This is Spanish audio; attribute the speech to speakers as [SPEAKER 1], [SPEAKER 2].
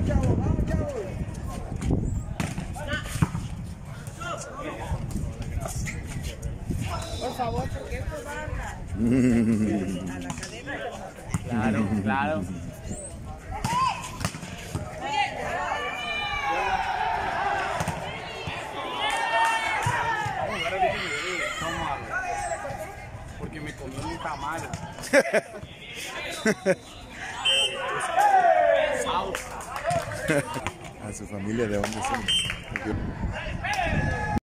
[SPEAKER 1] Por favor, porque esto va a la cadena.
[SPEAKER 2] Claro, claro. Porque me comí un tamal.
[SPEAKER 3] A su familia, ¿de dónde son?